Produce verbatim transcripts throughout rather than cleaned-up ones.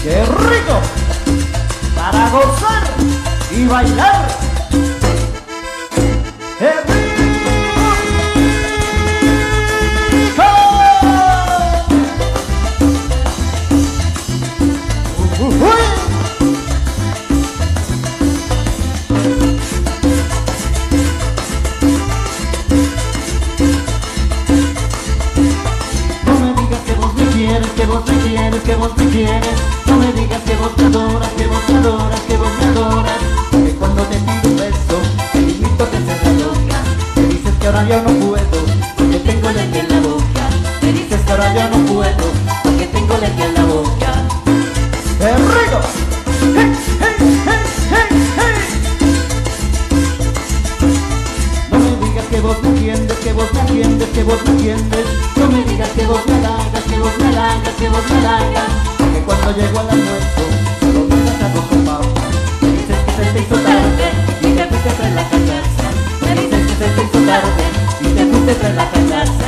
¡Qué rico! Para gozar y bailar. ¡Qué rico! Uh, uh, uh. No me digas que vos me quieres, que vos me quieres, que vos me quieres. No me digas que vos me adoras, que vos me adoras, que vos me adoras. Que cuando te pido un beso, te invito a que seas la loca. Me dices que ahora yo no puedo, porque tengo leche en la boca. Me dices que ahora yo no puedo, porque tengo leche en la boca. ¡Qué rico! ¡Hey, hey, hey, hey, hey! No me digas que vos me entiendes, que vos me entiendes, que vos me entiendes. No me digas que vos me halagas, que vos me halagas, que vos me halagas. Que cuando llego al almuerzo, solo me das arroz con papa. Me dices que se te hizo tarde y te fuiste tras la cachaza. Me dices que se te hizo tarde y te fuiste tras la cachaza.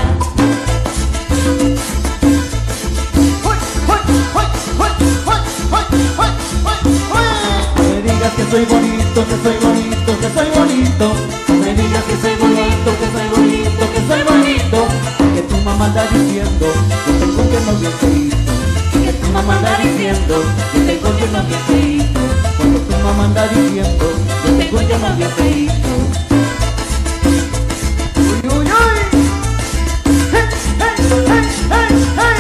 No me digas que soy bonito, que soy bonito, que soy bonito. No me digas que soy bonito, que soy bonito, que soy bonito. Que tu mamá anda diciendo que tengo que no bien feíto. Que tu mamá anda diciendo que tengo que no bien feíto. Cuando tu mamá anda diciendo que tengo que no bien feíto. Uy, uy, uy. Hey, hey, hey, hey, hey.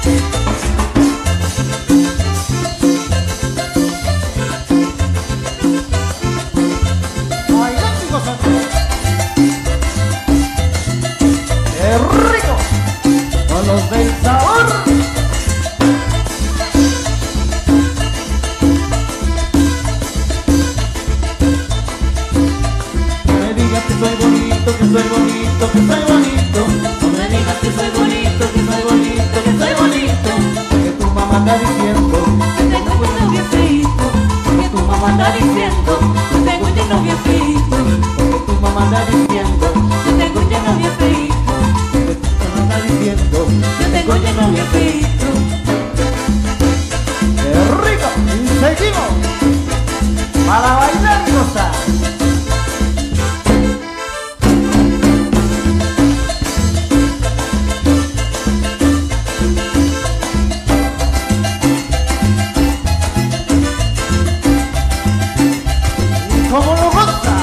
¡Qué rico! ¡Con los del sabor! No me digas que soy bonito, que soy bonito, que soy bonito. No me digas que soy bonito, que soy bonito, que soy bonito. Porque tu mamá anda diciendo que tengo un novio feíto. Porque tu mamá anda diciendo que tengo un novio feíto. Porque tu mamá anda diciendo que tengo un novio feíto. Porque tu mamá anda diciendo que tengo un novio feíto. ¡Qué rico! Y seguimos para bailar y gozar. ¿Cómo lo goza?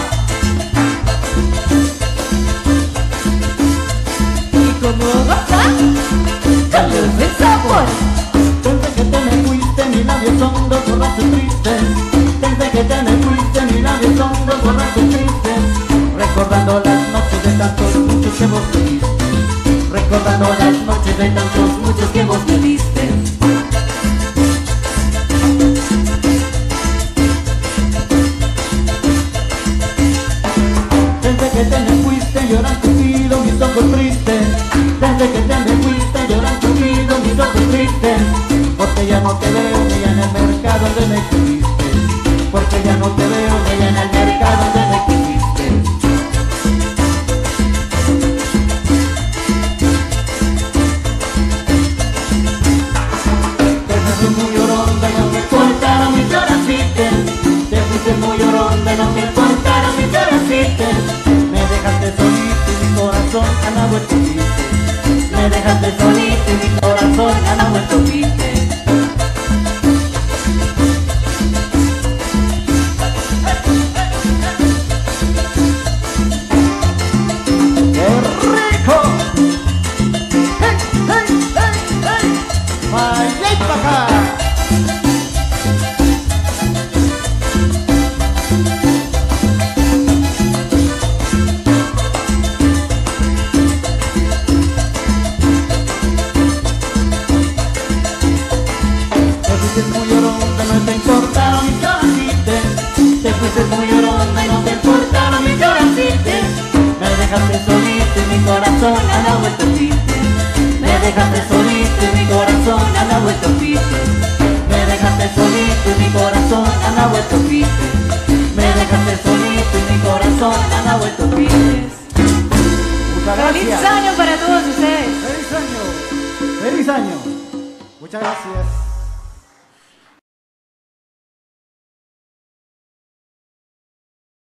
¿Y cómo goza? Dale el sabor. Desde que te me fuiste mis labios son dos borrachos tristes. Desde que te me fuiste mis labios son dos borrachos tristes. Recordando las noches de tantos muchos que vos me diste. Recordando las noches de tantos muchos que vos me diste. Desde que te me fuiste lloran tupido mis ojos tristes. Desde que te me fuiste lloran tupido mis ojos tristes. Porque ya no te veo ni en el mercado donde me quisiste. Porque ya no te veo ni en el mercado donde me quisiste. Te fuiste muy lloronda y no me importaron mis lloracites. Te fuiste muy lloronda y no me importaron mis lloracites. Me dejaste solito y mi corazón anda vuelto triste. Me dejaste solito y mi corazón anda vuelto triste. ¡Qué rico! ¡Hey, hey, hey, hey! ¡Vaya y pa' acá! Te fuiste muy lloronda y no te importaron mis lloracites. Te fuiste muy lloronda y no te importaron mis lloracites. Me dejaste solito y mi corazón anda vuelto triste. Me dejaste solito y mi corazón anda vuelto triste. Me dejaste solito y mi corazón anda vuelto triste. Me dejaste solito y mi corazón anda vuelto triste. Muchas ¡Feliz gracias. año para todos ustedes! ¡Feliz año! ¡Feliz año! Muchas gracias.